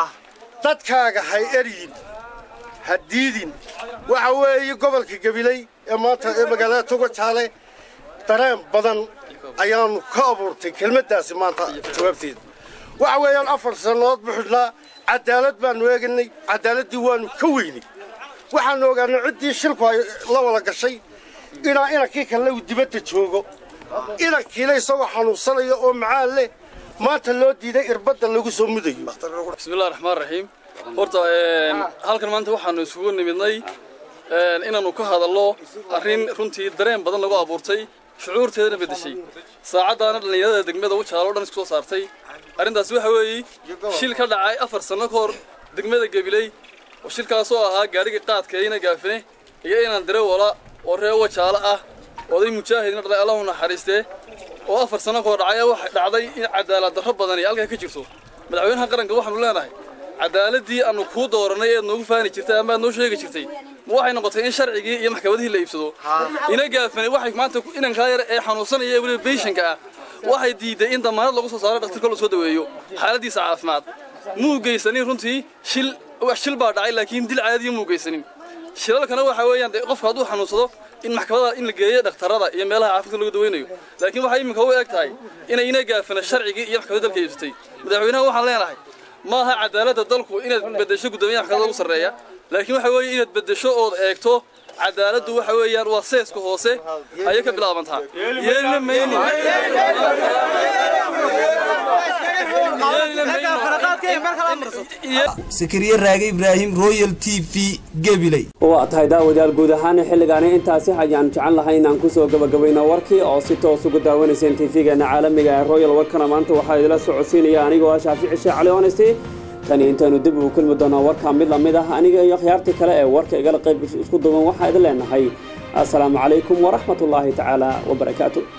dadkaaga hay eryin hadiidin waxa weeye gobolka Gabiley ee maanta ee magaalada Togwajaale dareen badan ayaanu ka abuurtay kelmadaasi maanta jawaabteeda waxa weeyaan 4 sanadood buuxnaa cadaalad baanu eegnay cadaaladii waanu ka weynay waxaanu ogaanay ciddii shilku ay la wada gashay inankii kale uu dibadda joogo inankiina isagoo xanuunsanayo oo macaan leh maanta loo diiday irbadda lagu soo mudayo bismillaahir rahmaanir rahiim horta halkan maanta waxaanu isugu nimidnay inaanu ka hadalno arrin runtii dareen badan lagu abuurtay shucuurteedana bedeshay saacadaana dhalinyarada degmada Wajaale oo dhan isku soo saartay arrintaas waxa weeye shil ka dhacay 4 sano ka hor degmada Gabiley oo shilkaas oo ahaa gaariga qaadkeena gaafine iyo inaan darawala oo reer Wajaale ah oday mujaahidna dhalay Allahu naxariistee oo 4 sano ka hor dhacay waxa dhacday in cadaalad darro badan halka ka jirto madaxweynaha qaranka waxaanu leenahay cadaaladii aanu ku dooranay ee nagu faani jirtay ama noo sheegi jirtay waxay noqotay in sharcigii iyo maxkamadihii la iibsado ina gaafanay waxay maanta inanka yar ee xanuunsanaya ee waliba patientka ah waxay diiday in damaanad lagu soo saaro dhakhtarka loo soo daweeyo xaaladiisa caafimaad muu geysanin runtii shil baa dhacay laakiin dil caadi muu geysanin shilalkana waxa weeyaan qofka hadduu xanuunsado in maxkamada in la geeyo dhakhtarada iyo meelaha caafimaadka lagu daweynayo laakiin waxay iminka u eg tahay inay ina gaafana sharcigii iyo maxkamadda dalka iibsatay madaxweynaha waxaan leenahay maaha cadaaladda dalku inaad bedesho gudoomiyaha maxkamadda ugu sarreeya laakiin waxa weeye inaad bedesho oo eegto cadaaladdu waxa weeyaan waa seeska hoose ayay ka bilaabantaa yeelna mayni Sakariya Raage Ibrahim Royal TV Gabiley waa tahay daawadayaal guud ahaan xilligaani intaasi ayaan jecel lahay inaan ku soo gabagabayno warkii oo si toos ugu daawanayseen TV-geena caalamiga ee Royal warkana maanta waxaa idila socodsiinaya anigoo ah Shaafici Sheekh Cali Oonesti tan intaanu dib u kulmi doonaa warka mid lamid ah aniga iyo khiyaartii kale ee warka igala qayb isku duuban waxa idin leenahay assalaamu calaykum waraxmatullaahi tacaala wabarakaatuh